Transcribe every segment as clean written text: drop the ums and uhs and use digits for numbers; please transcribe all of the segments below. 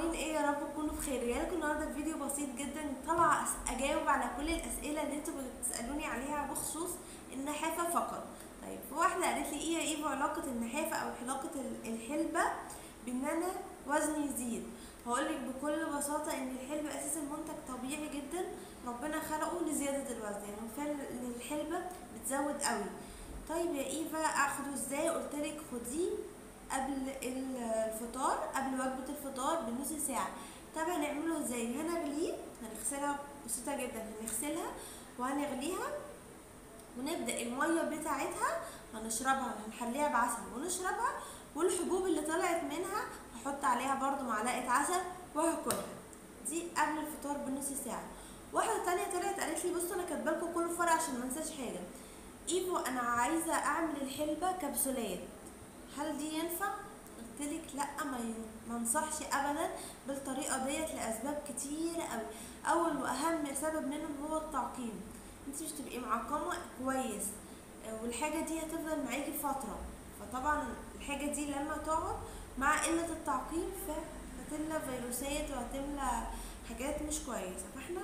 عاملين ايه؟ يا رب تكونوا بخير. جايلكم النهارده فيديو بسيط جدا طالعه اجاوب على كل الاسئله اللي انتوا بتسالوني عليها بخصوص النحافه فقط. طيب، في واحده قالت لي ايه يا ايفو علاقه النحافه او علاقه الحلبه بان انا وزني يزيد؟ هقولك بكل بساطه ان الحلبة اساسا منتج طبيعي جدا ربنا خلقه لزياده الوزن، يعني فعلا الحلبة بتزود قوي. طيب يا ايفا اخده ازاي؟ قلتلك خديه قبل الفطار، قبل وجبة الفطار بنص ساعة. طب هنعمله ازاي؟ هنغليه، هنغسلها بسيطة جدا، هنغسلها وهنغليها ونبدأ المية بتاعتها هنشربها، هنحليها بعسل ونشربها، والحبوب اللي طلعت منها هحط عليها برضو معلقة عسل وهاكلها. دي قبل الفطار بنص ساعة. واحدة تانية طلعت قالت لي بصوا انا كاتبالكوا كل فرع عشان منساش حاجة. ايفو انا عايزة اعمل الحلبة كبسولات، هل دي ينفع؟ قلتلك لا، ما انصحش ابدا بالطريقه ديت لاسباب كتير قوي. اول واهم سبب منهم هو التعقيم. انت مش تبقي معقمه كويس، والحاجه دي هتفضل معاكي فتره، فطبعا الحاجه دي لما تقعد مع قله التعقيم فهتملى فيروسات وهتملى حاجات مش كويسه. فاحنا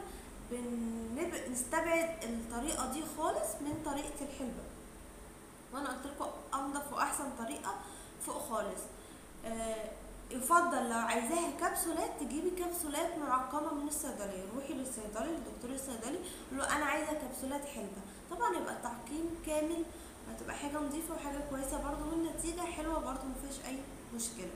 نستبعد الطريقه دي خالص من طريقه الحلبه. وانا قلت لكم انضف واحسن طريقه فوق خالص. يفضل لو عايزاها كبسولات تجيبي كبسولات معقمه من الصيدليه، روحي للصيدلي للدكتور الصيدلي قول له انا عايزه كبسولات حلبه. طبعا يبقى التعقيم كامل وهتبقى حاجه نظيفه وحاجه كويسه برضو والنتيجه حلوه برضو مفيش اي مشكله.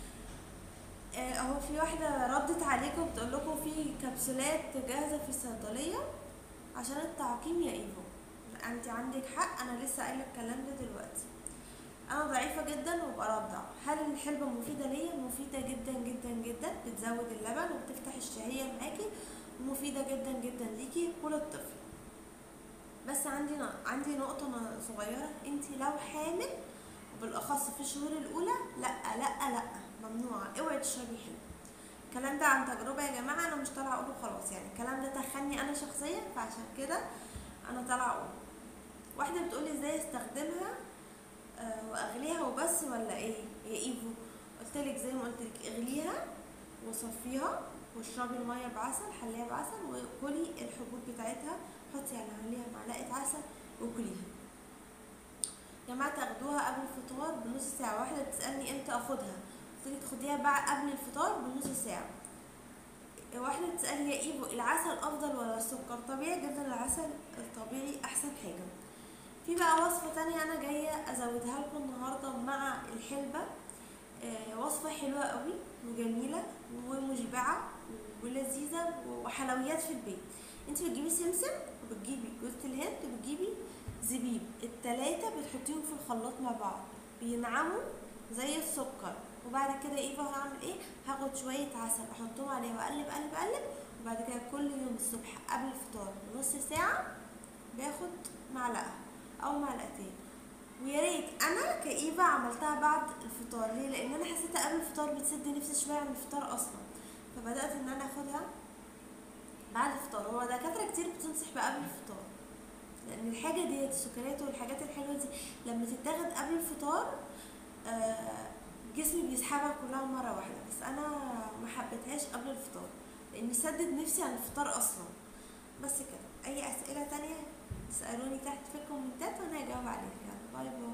اهو في واحده ردت عليكم بتقول لكم في كبسولات جاهزه في الصيدليه عشان التعقيم. يا ايفو انت عندك حق، انا لسه قايله الكلام ده دلوقتي. انا ضعيفه جدا وبرضع، هل الحلبة مفيده ليا؟ مفيده جدا جدا جدا، بتزود اللبن وبتفتح الشهيه معاكي ومفيده جدا جدا ليكي وللطفل. بس عندي نقطه صغيره، انت لو حامل وبالاخص في الشهور الاولى لا لا لا، ممنوعه، اوعي تشربي حلبة. الكلام ده عن تجربه يا جماعه، انا مش طالعه اقوله خلاص، يعني الكلام ده تخني انا شخصيا فعشان كده انا طالعه اقوله. واحده بتقولي ازاي استخدمها واغليها وبس ولا ايه يا ايفو؟ قلتلك زي ما قلتلك اغليها وصفيها واشربي الميه بعسل، حليها بعسل وكلي الحبوب بتاعتها، حطي عليها معلقه عسل وكليها. يا جماعه تاخدوها قبل الفطار بنص ساعه. واحده بتسالني امتى اخدها، قلتلك خديها بعد قبل الفطار بنص ساعه. واحده بتسالني يا ايفو العسل افضل ولا السكر؟ طبيعي جدا العسل الطبيعي احسن حاجه. في بقى وصفة تانية انا جاية ازودها لكم النهاردة مع الحلبة، وصفة حلوة قوي وجميلة ومشبعة ولذيذة وحلويات في البيت. انت بتجيبي سمسم وبتجيبي جوز الهند وبتجيبي زبيب، التلاتة بتحطيهم في الخلاط مع بعض بينعموا زي السكر. وبعد كده ايه بقى هعمل ايه؟ هاخد شوية عسل احطهم عليه واقلب قلب قلب، وبعد كده كل يوم الصبح قبل الفطار بنص ساعة باخد معلقة او معلقتين. ويا ريت انا كايفا عملتها بعد الفطار. ليه؟ لان انا حسيتها قبل الفطار بتسد نفسي شويه عن الفطار اصلا، فبدات ان انا اخدها بعد الفطار. هو دكاتره كتير بتنصح بقبل الفطار لان الحاجه ديت السكريات والحاجات الحلوه دي لما تتاخد قبل الفطار جسمي بيسحبها كلها مره واحده. بس انا ما حبيتهاش قبل الفطار لان سدد نفسي عن الفطار اصلا. بس كده، اي اسئله تانية اسالوني تحت في الكومنتات وانا هجاوب عليها. يلا باي باي.